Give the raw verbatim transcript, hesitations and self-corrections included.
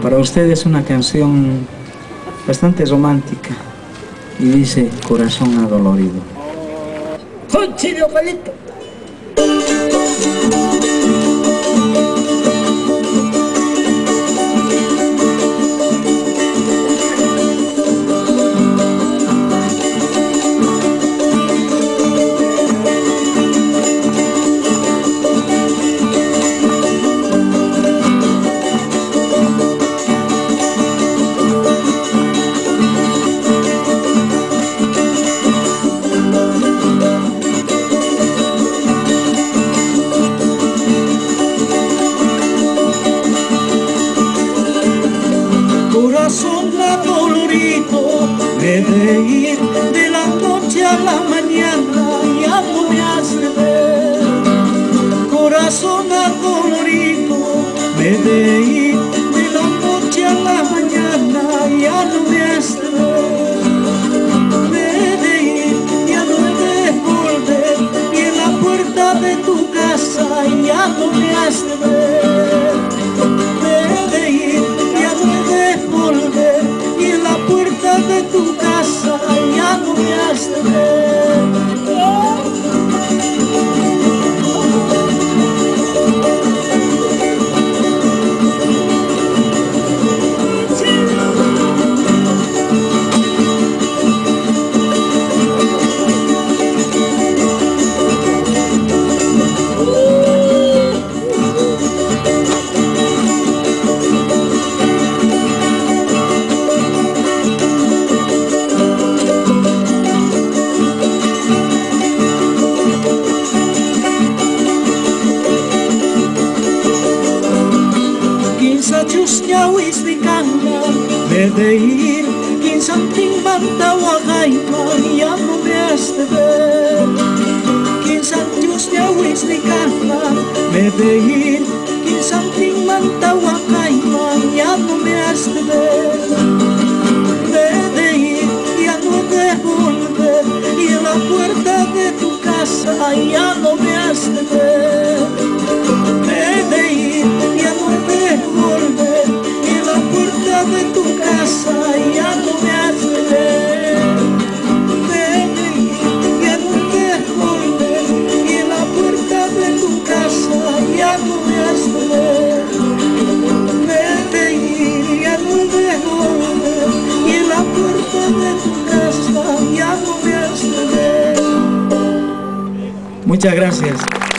Para usted es una canción bastante romántica y dice Corazón Adolorido. ¡Conchillo, palito! Corazón adolorido, me de ir de la noche a la mañana, ya no me hace ver. Corazón adolorido, me de ir de la noche a la mañana, ya no me hace ver. Me de ir, ya no he de volver, y en la puerta de tu casa ya no me hace ver. Me de ir, ya no he de volver, y en la puerta de tu casa ya no me has de ver. Chusñawis di kanga, me de ir, quinsanting banta wagaima, ya no me has de ver. Quinsan chusñawis di kanga, me de ir, quinsanting banta wagaima, ya no me has de ver. Me de ir, ya no de volver, y en la puerta de tu casa ya no me has de ver. Me de ir, ya no de volver, y en la puerta de tu casa ya no me has de ver. Me de ir, ya no de volver, y en la puerta de tu casa ya no me has de ver. Me de ir, ya no de volver, y en la puerta de tu casa ya no me has de ver. Muchas gracias.